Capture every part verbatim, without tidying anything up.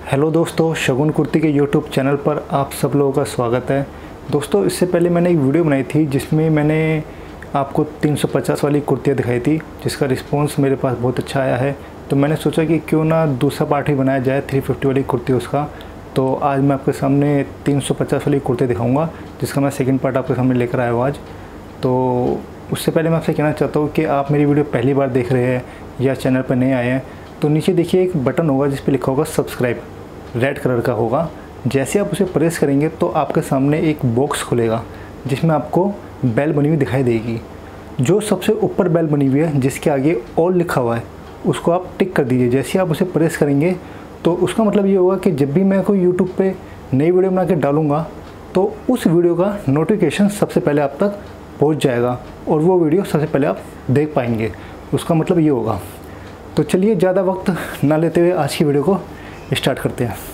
Hello दोस्तों, शगुन कुर्ती के YouTube channel पर आप सब लोगों का स्वागत है। दोस्तों, इससे पहले मैंने एक वीडियो बनाई थी जिसमें मैंने आपको तीन सौ पचास वाली कुर्तियाँ दिखाई थी, जिसका रिस्पांस मेरे पास बहुत अच्छा आया है। तो मैंने सोचा कि क्यों ना दूसरा पार्ट ही बनाया जाए तीन सौ पचास वाली कुर्ती उसका। तो आज मैं आपके सामने तीन सौ पचास वाली कुर्ती दिखाऊँगा, जिसका मैं सेकेंड पार्ट आपके सामने लेकर आया हूँ आज। तो उससे पहले मैं आपसे कहना चाहता हूँ कि आप मेरी वीडियो पहली बार देख रहे हैं या चैनल पर नए आए हैं तो नीचे देखिए एक बटन होगा जिस पे लिखा होगा सब्सक्राइब, रेड कलर का होगा। जैसे आप उसे प्रेस करेंगे तो आपके सामने एक बॉक्स खुलेगा जिसमें आपको बेल बनी हुई दिखाई देगी। जो सबसे ऊपर बेल बनी हुई है जिसके आगे ऑल लिखा हुआ है उसको आप टिक कर दीजिए। जैसे आप उसे प्रेस करेंगे तो उसका मतलब ये होगा कि जब भी मैं कोई यूट्यूब पे नई वीडियो बना के डालूँगा तो उस वीडियो का नोटिफिकेशन सबसे पहले आप तक पहुंच जाएगा और वो वीडियो सबसे पहले आप देख पाएंगे। उसका मतलब ये होगा। तो चलिए ज़्यादा वक्त ना लेते हुए आज की वीडियो को स्टार्ट करते हैं।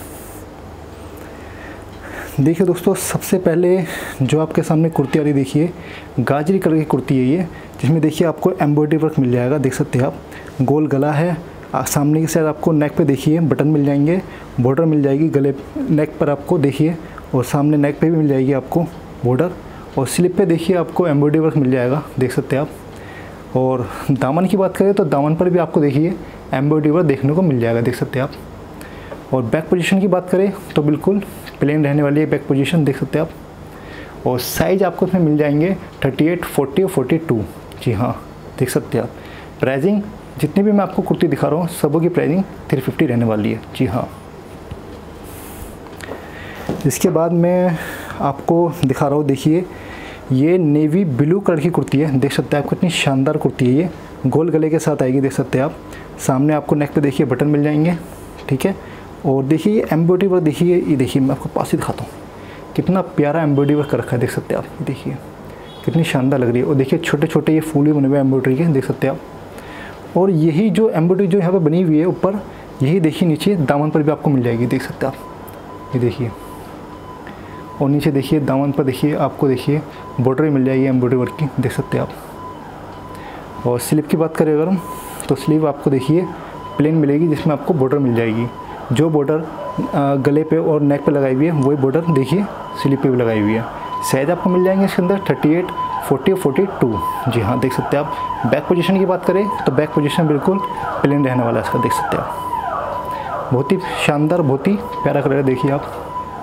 देखिए दोस्तों, सबसे पहले जो आपके सामने कुर्ती आ रही देखिए, गाजरी कलर की कुर्ती है ये, जिसमें देखिए आपको एम्ब्रॉयडरी वर्क मिल जाएगा। देख सकते हैं आप, गोल गला है। सामने की साइड आपको नेक पे देखिए बटन मिल जाएंगे, बॉर्डर मिल जाएगी गले नेक पर आपको देखिए, और सामने नेक पे भी मिल जाएगी आपको बॉर्डर, और स्लिप पे देखिए आपको एम्ब्रॉयडरी वर्क मिल जाएगा। देख सकते हैं आप। और दामन की बात करें तो दामन पर भी आपको देखिए एम्ब्रॉयडरी वर्क देखने को मिल जाएगा। देख सकते हैं आप। और बैक पोजीशन की बात करें तो बिल्कुल प्लेन रहने वाली है बैक पोजीशन। देख सकते हैं आप। और साइज़ आपको इसमें मिल जाएंगे अड़तीस, चालीस और बयालीस। जी हाँ, देख सकते हैं आप। प्राइसिंग जितनी भी मैं आपको कुर्ती दिखा रहा हूँ सबों की प्राइसिंग तीन सौ पचास रहने वाली है। जी हाँ। इसके बाद मैं आपको दिखा रहा हूँ, देखिए ये नेवी ब्लू कलर की कुर्ती है। देख सकते हैं आप, कितनी शानदार कुर्ती है ये, गोल गले के साथ आएगी। देख सकते हैं आप। सामने आपको नेक पे देखिए बटन मिल जाएंगे, ठीक है। और देखिए ये एम्ब्रॉयडरी वर्क देखिए, ये देखिए मैं आपको पास ही दिखाता हूँ, कितना प्यारा एम्ब्रॉयडरी वर्क कर रखा है। देख सकते हैं आप, ये देखिए कितनी शानदार लग रही है। और देखिए छोटे छोटे ये फूल भी बने हुए हैं एम्ब्रॉयडरी के। देख सकते हैं आप। और यही जो एम्ब्रॉयडरी जो यहाँ पर बनी हुई है ऊपर, यही देखिए नीचे दामन पर भी आपको मिल जाएगी। देख सकते हैं आप, ये देखिए। और नीचे देखिए दामन पर देखिए आपको देखिए बॉर्डर मिल जाएगी एम्ब्रॉयडरी वर्क की। देख सकते हैं आप। और स्लीव की बात करें अगर हम, तो स्लीव आपको देखिए प्लेन मिलेगी जिसमें आपको बॉर्डर मिल जाएगी। जो बॉर्डर गले पे और नेक पे लगाई हुई है वही बॉर्डर देखिए स्लीव पे भी लगाई हुई है। साइज आपको मिल जाएंगे इसके अंदर अड़तीस, चालीस और बयालीस। जी हाँ, देख सकते हैं आप। बैक पोजीशन की बात करें तो बैक पोजीशन बिल्कुल प्लेन रहने वाला है इसका। देख सकते हैं आप। बहुत ही शानदार, बहुत ही प्यारा कलर है, देखिए आप।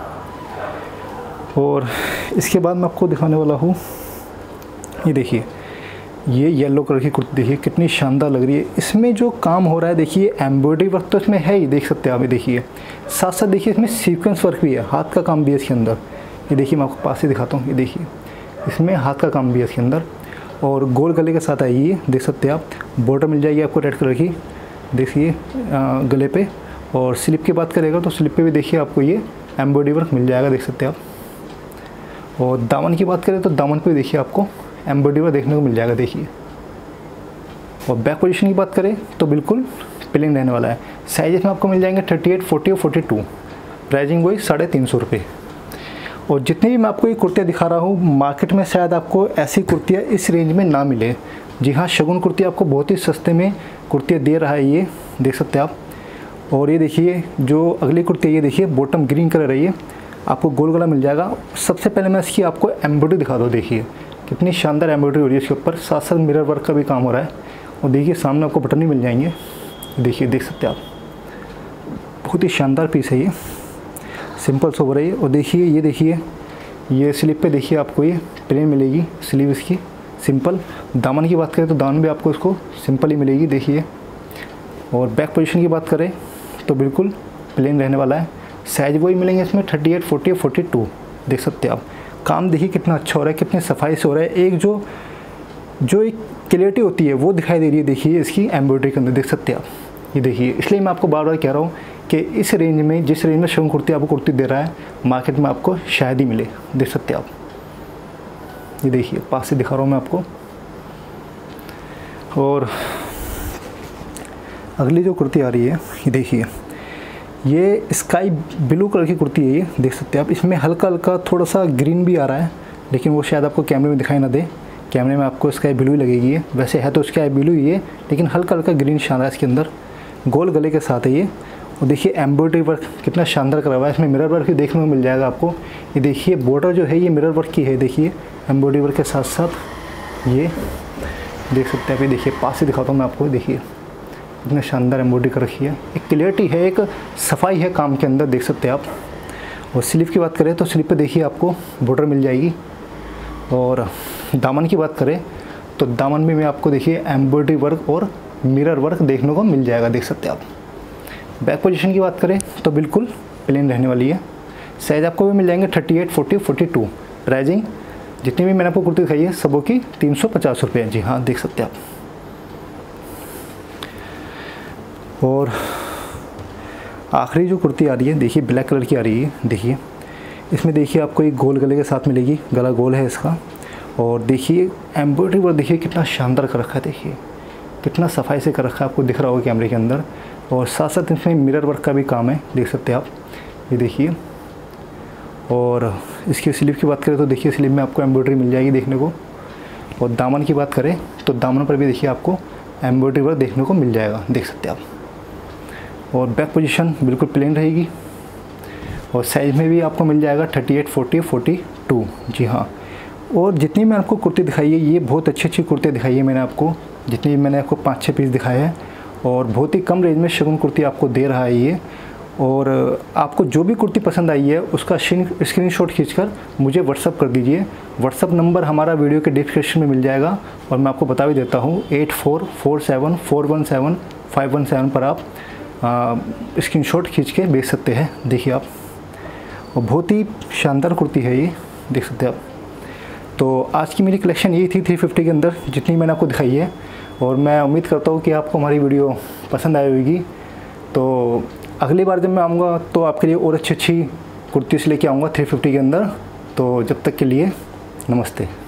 और इसके बाद मैं आपको दिखाने वाला हूँ, ये देखिए ये येलो कलर की कुर्ती देखिए कितनी शानदार लग रही है। इसमें जो काम हो रहा है देखिए एम्ब्रॉयडरी वर्क तो इसमें है ही, देख सकते हैं आप। ये देखिए साथ साथ देखिए इसमें सीक्वेंस वर्क भी है, हाथ का काम भी है इसके अंदर। ये देखिए मैं आपको पास से दिखाता हूँ, ये देखिए इसमें हाथ का काम भी है इसके अंदर। और गोल गले के साथ आएगी ये, देख सकते हैं आप। बॉर्डर मिल जाएगी आपको रेड कलर की, देखिए गले पे। और स्लिप की बात करेगा तो स्लिप पे भी देखिए आपको ये एम्ब्रॉयडरी वर्क मिल जाएगा। देख सकते हैं आप। और दामन की बात करें तो दामन पे देखिए आपको एम्ब्रॉयडरी वर्क देखने को मिल जाएगा, देखिए। और बैक पोजीशन की बात करें तो बिल्कुल प्लेन रहने वाला है। साइज में आपको मिल जाएंगे अड़तीस, चालीस और बयालीस। प्राइसिंग वही साढ़े तीन सौ रुपये। और जितनी भी मैं आपको ये कुर्तियाँ दिखा रहा हूँ मार्केट में शायद आपको ऐसी कुर्तियाँ इस रेंज में ना मिले। जी हाँ, शगुन कुर्ती आपको बहुत ही सस्ते में कुर्तियाँ दे रहा है ये, देख सकते हैं आप। और ये देखिए जो अगली कुर्ती है, ये देखिए बॉटम ग्रीन कलर है, ये आपको गोल गला मिल जाएगा। सबसे पहले मैं इसकी आपको एम्ब्रॉयडरी दिखा दूँ। देखिए कितनी शानदार एम्ब्रॉयडरी हो रही है इसके ऊपर, साथ साथ मिरर वर्क का भी काम हो रहा है। और देखिए सामने आपको बटन भी मिल जाएंगे, देखिए देख सकते हैं आप। बहुत ही शानदार पीस है ये, सिंपल सोबर है ये। और देखिए ये देखिए ये स्लीव पे देखिए आपको ये प्लेन मिलेगी स्लीव इसकी, सिंपल। दामन की बात करें तो दामन भी आपको इसको सिंपल ही मिलेगी, देखिए। और बैक पोजीशन की बात करें तो बिल्कुल प्लेन रहने वाला है। साइज वही मिलेंगे इसमें अड़तीस, चालीस और बयालीस। देख सकते हैं आप। काम देखिए कितना अच्छा हो रहा है, कितनी सफाई से हो रहा है। एक जो जो एक क्लियरिटी होती है वो दिखाई दे रही है, देखिए इसकी एम्ब्रॉयडरी के अंदर। देख सकते हैं आप। ये देखिए, इसलिए मैं आपको बार बार कह रहा हूँ कि इस रेंज में, जिस रेंज में शगुन कुर्ती आपको कुर्ती दे रहा है मार्केट में आपको शायद ही मिले। देख सकते हैं आप। ये देखिए पास से दिखा रहा हूँ मैं आपको। और अगली जो कुर्ती आ रही है, ये देखिए ये स्काई ब्लू कलर की कुर्ती है ये, देख सकते हैं आप। इसमें हल्का हल्का थोड़ा सा ग्रीन भी आ रहा है, लेकिन वो शायद आपको कैमरे में दिखाई ना दे। कैमरे में आपको स्काई ब्लू ही लगेगी ये, वैसे है तो स्काई ब्लू ही है लेकिन हल्का हल्का ग्रीन शान है इसके अंदर। गोल गले के साथ है ये। और देखिए एम्ब्रॉयडरी वर्क कितना शानदार करा हुआ है, इसमें मिरर वर्क भी देखने को मिल जाएगा आपको। ये देखिए बॉर्डर जो है ये मिरर वर्क की है, देखिए एम्ब्रॉयडरी वर्क के साथ साथ ये देख सकते हैं आप। ये देखिए पास से दिखाता हूँ मैं आपको, देखिए इतना शानदार एम्ब्रॉयडरी कर रखी है, एक क्लियरिटी है, एक सफाई है काम के अंदर, देख सकते हैं आप। और स्लीव की बात करें तो स्लीव पे देखिए आपको बॉर्डर मिल जाएगी। और दामन की बात करें तो दामन में, में आपको देखिए एम्ब्रॉयडरी वर्क और मिरर वर्क देखने को मिल जाएगा, देख सकते हैं आप। बैक पोजीशन की बात करें तो बिल्कुल प्लेन रहने वाली है। साइज़ आपको भी मिल जाएंगे thirty eight, forty, forty two. Pricing जितनी भी मैंने आपको कुर्ती दिखाई है सबों की तीन सौ पचास रुपये है, जी हाँ देख सकते हैं आप। और आखिरी जो कुर्ती आ रही है देखिए ब्लैक कलर की आ रही है, देखिए इसमें देखिए आपको एक गोल गले के साथ मिलेगी, गला गोल है इसका। और देखिए एम्ब्रॉयडरी वर्क देखिए कितना शानदार कर रखा है, देखिए कितना सफाई से कर रखा है, आपको दिख रहा होगा कैमरे के अंदर। और साथ साथ इसमें मिरर वर्क का भी काम है, देख सकते हैं आप, ये देखिए। और इसकी स्लीव की बात करें तो देखिए स्लीव में आपको एम्ब्रॉयडरी मिल जाएगी देखने को। और दामन की बात करें तो दामन पर भी देखिए आपको एम्ब्रॉयडरी वर्क देखने को मिल जाएगा, देख सकते हैं आप। और बैक पोजीशन बिल्कुल प्लेन रहेगी। और साइज़ में भी आपको मिल जाएगा thirty eight, forty, forty two, जी हाँ। और जितनी मैं आपको कुर्ती दिखाई है ये बहुत अच्छी अच्छी कुर्ती दिखाई है मैंने आपको, जितनी मैंने आपको पाँच छः पीस दिखाए हैं। और बहुत ही कम रेंज में शगुन कुर्ती आपको दे रहा है ये। और आपको जो भी कुर्ती पसंद आई है उसका स्क्रीनशॉट खींचकर मुझे व्हाट्सअप कर दीजिए। व्हाट्सअप नंबर हमारा वीडियो के डिस्क्रिप्शन में मिल जाएगा। और मैं आपको बता भी देता हूँ eight four four seven four one seven five one seven पर आप स्क्रीनशॉट खींच के भेज सकते हैं, देखिए आप। और बहुत ही शानदार कुर्ती है ये, देख सकते हैं आप। तो आज की मेरी कलेक्शन यही थी थ्री फिफ्टी के अंदर जितनी मैंने आपको दिखाई है। और मैं उम्मीद करता हूँ कि आपको हमारी वीडियो पसंद आई होगी। तो अगली बार जब मैं आऊँगा तो आपके लिए और अच्छी अच्छी कुर्ती से लेके आऊँगा थ्री फिफ्टी के अंदर। तो जब तक के लिए नमस्ते।